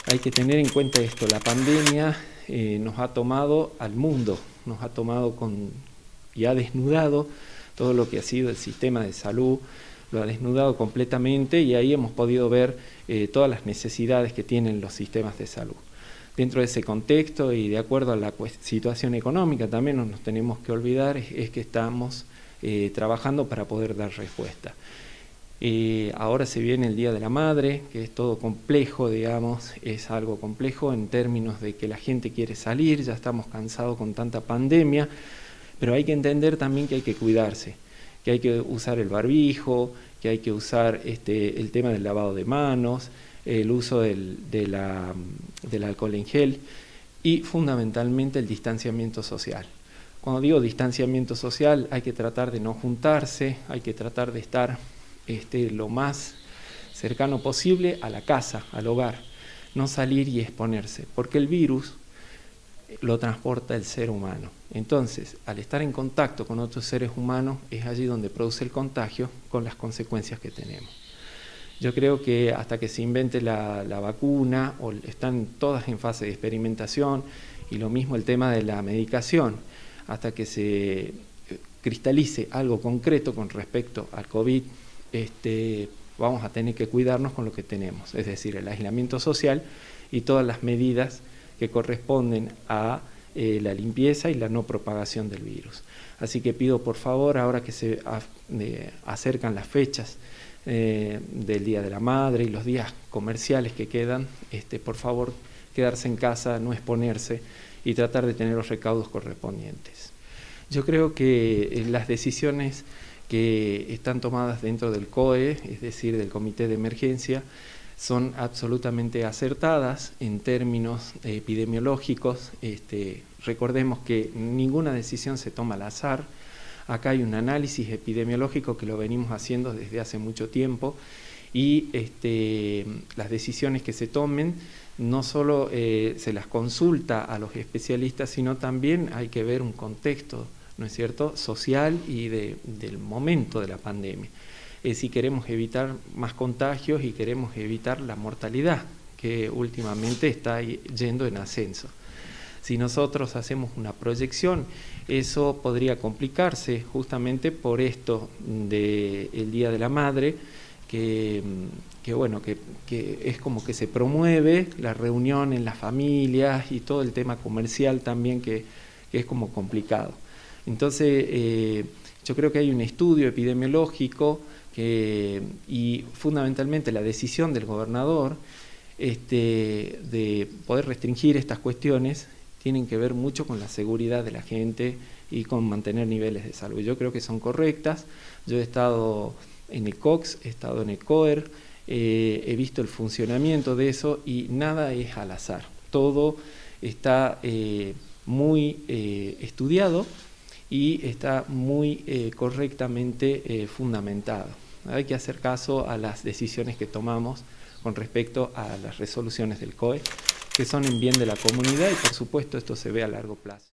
Hay que tener en cuenta esto, la pandemia nos ha tomado al mundo, nos ha tomado y ha desnudado todo lo que ha sido el sistema de salud, lo ha desnudado completamente y ahí hemos podido ver todas las necesidades que tienen los sistemas de salud. Dentro de ese contexto y de acuerdo a la situación económica también no nos tenemos que olvidar es que estamos trabajando para poder dar respuesta. Ahora se viene el Día de la Madre, que es todo complejo, digamos, es algo complejo en términos de que la gente quiere salir, ya estamos cansados con tanta pandemia, pero hay que entender también que hay que cuidarse, que hay que usar el barbijo, que hay que usar el tema del lavado de manos, el uso del alcohol en gel y fundamentalmente el distanciamiento social. Cuando digo distanciamiento social hay que tratar de no juntarse, hay que tratar de estar lo más cercano posible a la casa, al hogar, no salir y exponerse, porque el virus lo transporta el ser humano. Entonces, al estar en contacto con otros seres humanos, es allí donde produce el contagio con las consecuencias que tenemos. Yo creo que hasta que se invente la vacuna, o están todas en fase de experimentación, y lo mismo el tema de la medicación, hasta que se cristalice algo concreto con respecto al COVID, vamos a tener que cuidarnos con lo que tenemos, es decir, el aislamiento social y todas las medidas que corresponden a la limpieza y la no propagación del virus. Así que pido por favor, ahora que se acercan las fechas del Día de la Madre y los días comerciales que quedan, por favor quedarse en casa, no exponerse y tratar de tener los recaudos correspondientes. Yo creo que las decisiones que están tomadas dentro del COE, es decir, del Comité de Emergencia, son absolutamente acertadas en términos epidemiológicos. Recordemos que ninguna decisión se toma al azar. Acá hay un análisis epidemiológico que lo venimos haciendo desde hace mucho tiempo y las decisiones que se tomen no solo se las consulta a los especialistas, sino también hay que ver un contexto, ¿no es cierto?, social y del momento de la pandemia. Si queremos evitar más contagios y queremos evitar la mortalidad, que últimamente está yendo en ascenso. Si nosotros hacemos una proyección, eso podría complicarse justamente por esto del Día de la Madre, que es como que se promueve la reunión en las familias y todo el tema comercial también que es como complicado. Entonces, yo creo que hay un estudio epidemiológico y fundamentalmente la decisión del gobernador de poder restringir estas cuestiones tienen que ver mucho con la seguridad de la gente y con mantener niveles de salud. Yo creo que son correctas. Yo he estado en el COX, he estado en el COER, he visto el funcionamiento de eso y nada es al azar. Todo está muy estudiado y está muy correctamente fundamentado. Hay que hacer caso a las decisiones que tomamos con respecto a las resoluciones del COE, que son en bien de la comunidad y por supuesto esto se ve a largo plazo.